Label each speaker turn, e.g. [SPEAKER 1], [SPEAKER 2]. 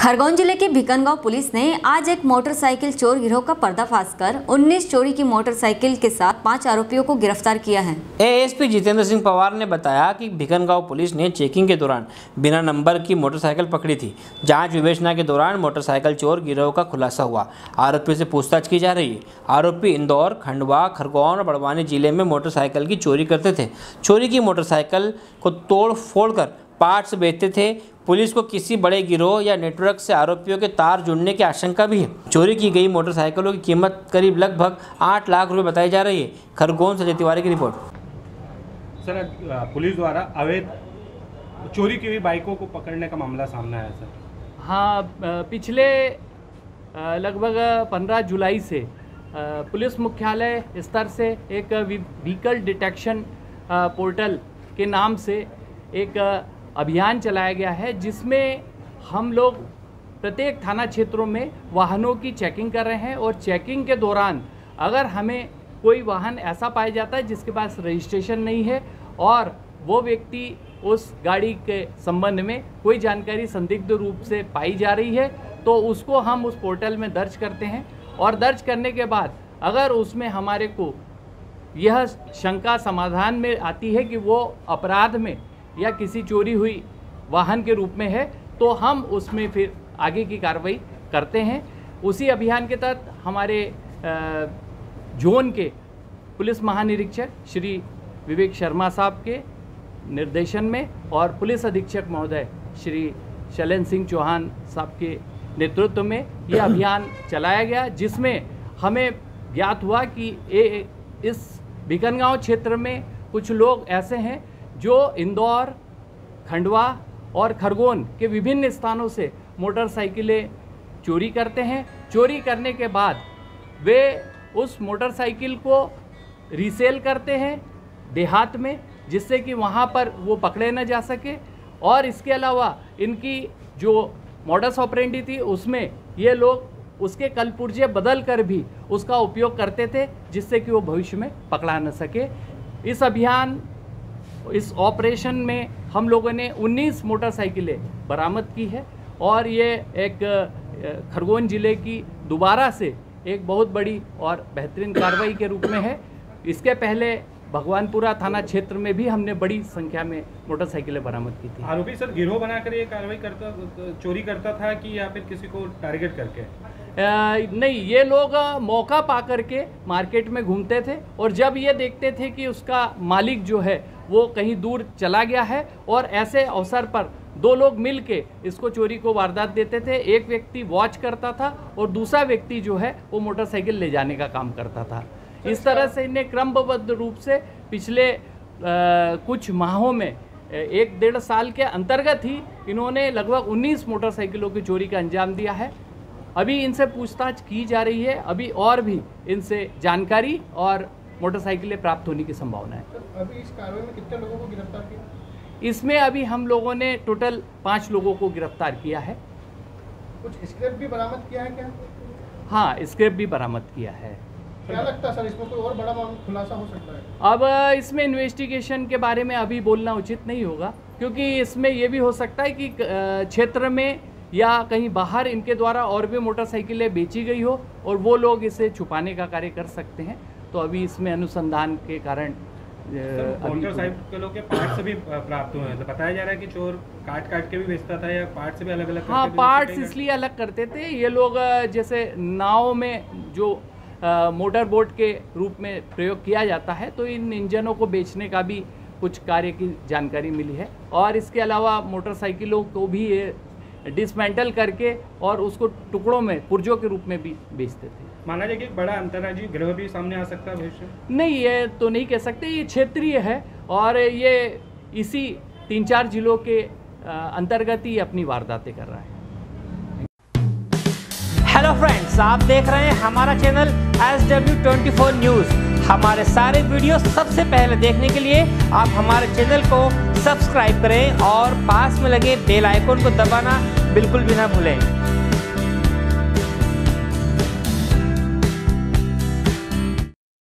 [SPEAKER 1] खरगोन जिले की भिकनगांव पुलिस ने आज एक मोटरसाइकिल चोर गिरोह का पर्दाफाश कर 19 चोरी की मोटरसाइकिल के साथ 5 आरोपियों को गिरफ्तार किया है।
[SPEAKER 2] एएसपी जितेंद्र सिंह पवार ने बताया कि भिकनगांव पुलिस ने चेकिंग के दौरान बिना नंबर की मोटरसाइकिल पकड़ी थी। जांच विवेचना के दौरान मोटरसाइकिल चोर गिरोह का खुलासा हुआ। आरोपी से पूछताछ की जा रही है। आरोपी इंदौर, खंडवा, खरगोन और बड़वानी जिले में मोटरसाइकिल की चोरी करते थे। चोरी की मोटरसाइकिल को तोड़ फोड़ कर पार्ट्स बेचते थे। पुलिस को किसी बड़े गिरोह या नेटवर्क से आरोपियों के तार जुड़ने की आशंका भी है। चोरी की गई मोटरसाइकिलों की कीमत करीब लगभग 8 लाख रुपए बताई जा रही है। खरगोन से तिवारी की रिपोर्ट।
[SPEAKER 3] सर, पुलिस द्वारा अवैध चोरी की हुई बाइकों को पकड़ने का मामला सामने आया सर।
[SPEAKER 4] हाँ, पिछले लगभग 15 जुलाई से पुलिस मुख्यालय स्तर से एक व्हीकल डिटेक्शन पोर्टल के नाम से एक अभियान चलाया गया है, जिसमें हम लोग प्रत्येक थाना क्षेत्रों में वाहनों की चेकिंग कर रहे हैं। और चेकिंग के दौरान अगर हमें कोई वाहन ऐसा पाया जाता है जिसके पास रजिस्ट्रेशन नहीं है और वो व्यक्ति उस गाड़ी के संबंध में कोई जानकारी संदिग्ध रूप से पाई जा रही है, तो उसको हम उस पोर्टल में दर्ज करते हैं। और दर्ज करने के बाद अगर उसमें हमारे को यह शंका समाधान में आती है कि वो अपराध में या किसी चोरी हुई वाहन के रूप में है, तो हम उसमें फिर आगे की कार्रवाई करते हैं। उसी अभियान के तहत हमारे जोन के पुलिस महानिरीक्षक श्री विवेक शर्मा साहब के निर्देशन में और पुलिस अधीक्षक महोदय श्री शैलेंद्र सिंह चौहान साहब के नेतृत्व में यह अभियान चलाया गया, जिसमें हमें ज्ञात हुआ कि इस भिकनगांव क्षेत्र में कुछ लोग ऐसे हैं जो इंदौर, खंडवा और खरगोन के विभिन्न स्थानों से मोटरसाइकिलें चोरी करते हैं। चोरी करने के बाद वे उस मोटरसाइकिल को रीसेल करते हैं देहात में, जिससे कि वहाँ पर वो पकड़े न जा सके। और इसके अलावा इनकी जो मॉडस ऑपरेंडी थी उसमें ये लोग उसके कलपुर्जे बदल कर भी उसका उपयोग करते थे, जिससे कि वो भविष्य में पकड़ा न सके। इस ऑपरेशन में हम लोगों ने 19 मोटरसाइकिलें बरामद की है और ये एक खरगोन जिले की दोबारा से एक बहुत बड़ी और बेहतरीन कार्रवाई के रूप में है। इसके पहले भगवानपुरा थाना क्षेत्र में भी हमने बड़ी संख्या में मोटरसाइकिलें बरामद की थी।
[SPEAKER 3] आरोपी सर गिरोह बनाकर ये कार्रवाई चोरी करता था कि या फिर किसी को टारगेट करके?
[SPEAKER 4] नहीं, ये लोग मौका पा करके मार्केट में घूमते थे और जब ये देखते थे कि उसका मालिक जो है वो कहीं दूर चला गया है और ऐसे अवसर पर दो लोग मिल के इसको चोरी को वारदात देते थे। एक व्यक्ति वॉच करता था और दूसरा व्यक्ति जो है वो मोटरसाइकिल ले जाने का काम करता था। इस तरह से इन्हें क्रमबद्ध रूप से पिछले कुछ माहों में 1-1.5 साल के अंतर्गत ही इन्होंने लगभग 19 मोटरसाइकिलों की चोरी का अंजाम दिया है। अभी इनसे पूछताछ की जा रही है, अभी और भी इनसे जानकारी और मोटरसाइकिलें प्राप्त होने की संभावना है।
[SPEAKER 3] अभी इस कार्रवाई में कितने लोगों को गिरफ्तार किया?
[SPEAKER 4] इसमें अभी हम लोगों ने टोटल 5 लोगों को गिरफ्तार किया है।
[SPEAKER 3] कुछ स्क्रैप भी बरामद किया है क्या?
[SPEAKER 4] हाँ, स्क्रैप भी बरामद किया है।
[SPEAKER 3] क्या लगता है सर, इसमें कोई और बड़ा खुलासा हो सकता है?
[SPEAKER 4] अब इसमें इन्वेस्टिगेशन के बारे में अभी बोलना उचित नहीं होगा, क्योंकि इसमें ये भी हो सकता है कि क्षेत्र में या कहीं बाहर इनके द्वारा और भी मोटरसाइकिलें बेची गई हो और वो लोग इसे छुपाने का कार्य कर सकते हैं। तो अभी इसमें अनुसंधान के कारण
[SPEAKER 3] मोटरसाइकिलों के पार्ट्स भी प्राप्त हुए हैं। तो बताया जा रहा है कि चोर काट के भी बेचता था या पार्ट्स भी अलग अलग?
[SPEAKER 4] हाँ, पार्ट्स इसलिए अलग करते थे ये लोग, जैसे नाव में जो मोटर बोट के रूप में प्रयोग किया जाता है, तो इन इंजनों को बेचने का भी कुछ कार्य की जानकारी मिली है। और इसके अलावा मोटरसाइकिलों को भी ये डिसमेंटल करके और उसको टुकड़ों में पुर्जों के रूप में भी बेचते थे।
[SPEAKER 3] माना जाए कि एक बड़ा अंतर्राज्यीय गिरोह भी सामने आ सकता है भविष्य? नहीं,
[SPEAKER 4] ये तो नहीं कह सकते, ये क्षेत्रीय है और ये इसी 3-4 जिलों के अंतर्गत ही अपनी वारदातें कर रहा है।
[SPEAKER 2] हेलो फ्रेंड्स, आप देख रहे हैं हमारा चैनल SW24 न्यूज़। हमारे सारे वीडियो सबसे पहले देखने के लिए आप हमारे चैनल को सब्सक्राइब करें और पास में लगे बेल आइकन को दबाना बिल्कुल भी ना भूलें।